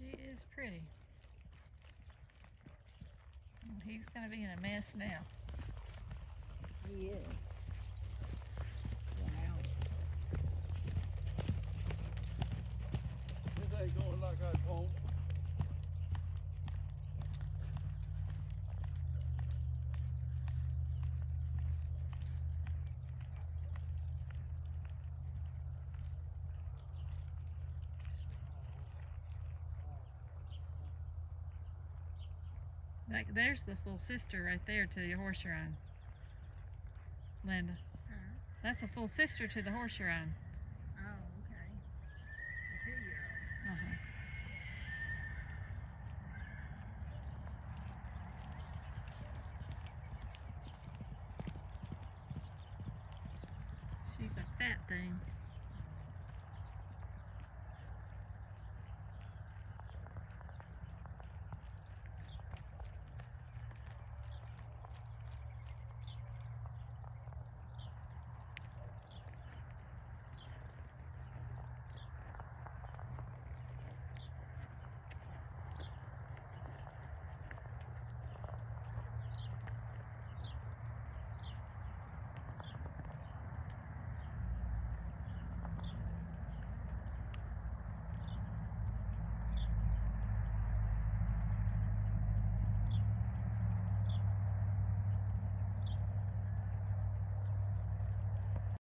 She is pretty. Well, he's going to be in a mess now. He is. Wow. This ain't going like I want. Like, there's the full sister right there to your horse you're on, Linda. That's a full sister to the horse you're on. Oh, okay. A 2-year-old. Uh-huh. She's a fat thing.